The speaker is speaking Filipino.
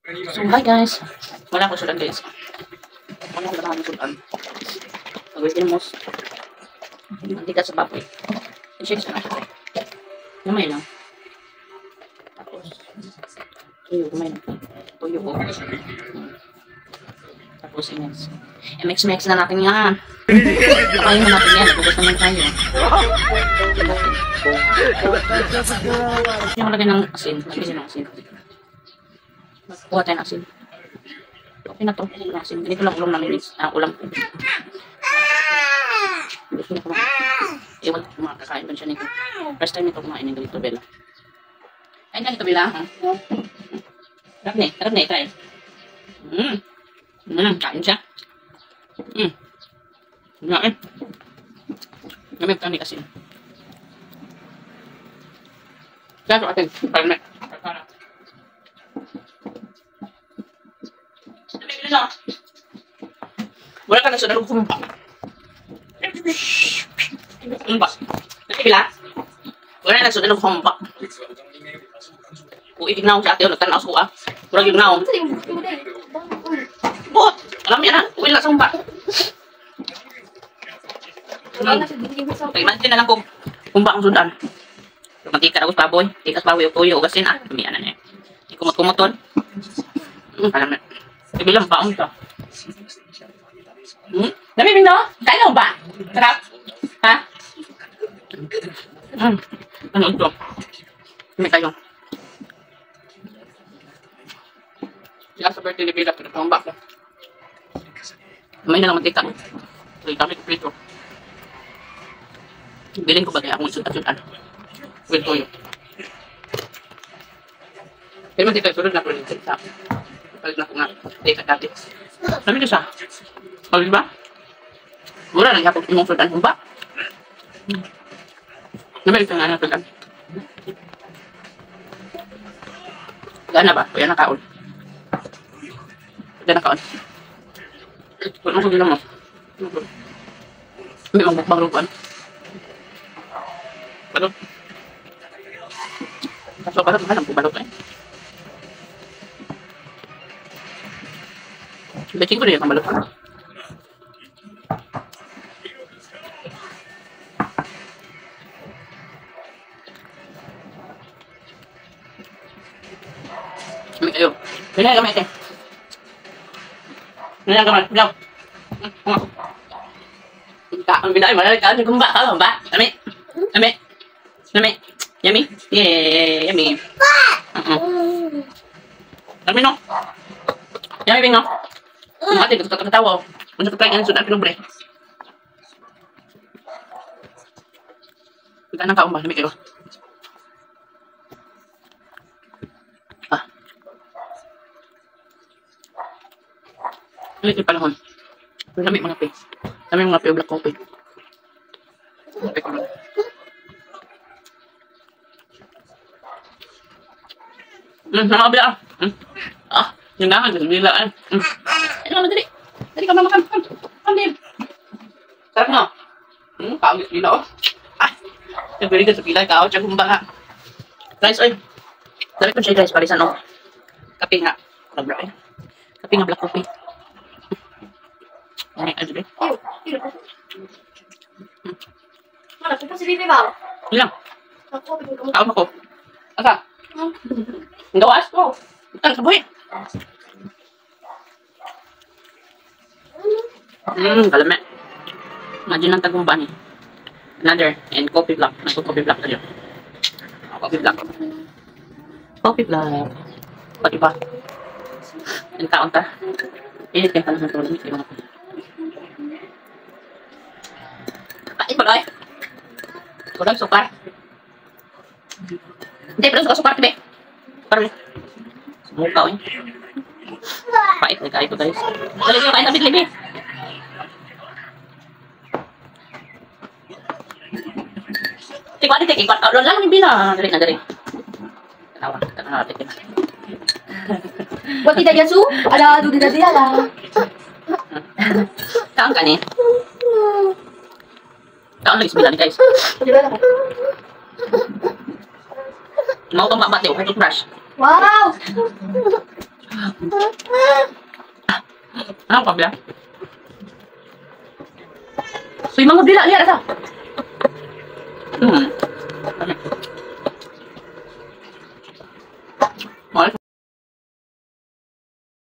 So, hi guys. Wala ko sudan guys. Wala ko lang sudan. Pagawin mo. Hindi ka sa baboy. I-shake sa natin. Gamay lang. Tapos, tuyo, gamay lang. Tuyo ko. Tapos, i-mix na natin yan. Pakayin na natin yan. Bukas naman tayo. Yung lagay ng asin. Lagay ng asin. Kuha tayo ng asin. Okay na to. Asin. Ganito lang ulam namin. Ulam ko. Gusto na kumain. Ewan ko makakain ba siya nito. First time nito kumain ng ganito, Bella. Kain ka nito, Bella, ha? Sarap na eh. Try. Kain siya. Ngayon. Gamit kami kasi. Kaya atin. Parang wala ka na sa dalawang kumpa. Kumpa. Nakibila? Wala na sa dalawang kumpa. Kung itignaw sa ate, nagtanaw sa kuha. Kurang yung naong. Buot! Alam yan ha. Uwi lang sa kumpa. Imagine na lang kung kumpa ang sudan. Mantika na gusto baboy. Tikas baboy o tuyo o gasin ah. Tumiyan na niya. Ikumot-kumot alam na. Ibilang baong ito. Namiming no? Kaya mo ba? Sarap? Ha? Ano ito? May kayo. Sila sa birthday ni Bila. Pinagpambak na. May na lang mantika. Kaya kami kuplito. Bilhin ko ba kaya akong sudan-sudan? With toyo. Kaya mantika yung sunod na po rin sa palit na ko nga. Teka dati. Dami na siya. O, diba? Mura lang yapag imong sudan humba. Nabalik ka nga na sudan. Gana ba? Kuya nakaon. Kuya nakaon. Kung mo kagila mo. May magbukbang lupan. Balot. Kaso balot mahal ang balot eh. Baking ko na yung kamalot. Kami kayo. Kaya kami ate. Kaya kami. Bilang. Ang binay. Malalik ka. Kumba ka. Kumba. Dami. Dami. Dami. Yummy. Yeah. Yummy. Dami no. Yummy bing no. Mati ko katawa. Unsa ka kaya sudan pinobre. Kita nang kaumbah dami kayo. Ulit yung panahon. Dami mga pe. Dami mga pe o black coffee. Pe ko lang. Nakakabila ah. Yung naman, bila eh. Ano naman, dali. Dali ka makan. Come din. Sarap na. Kaagit bila oh. Ay. Yung beri ka sa pila, kao. Tiyan kumba ha. Guys, oy. Dali ko siya guys, palisan oh. Kape nga. Kape nga black coffee. Ay, ano dali. Mana, ito si Bibi ba? Ilang. Kaon ako. Asa? Ang gawas ko. Ang sabuhi. Kalame. Imagine ang tagumba ni. Another, and coffee block. Nagko-coffee block na yun. Coffee block. Coffee block. Pati ba? Ang taon ta. Init yung panahon ko. Pait ba doy? Kulang sukar. Hindi, pero sukar tibe. Sukar ulit. Sumukaw eh. Pait na kayo guys. Dali nyo kain tabit libi. Tikwa di tikwa. Kaulan lang yung bila. Dari na dari. Tanawa. Tanawa tikwa. Buat tidak jasu? Ada duduk dari ala. Kaon ka ni? Kaon lagi sembilan guys. Mau tong babate o toothbrush. Wow. Apa dia? Suy mangod dila lihat asa.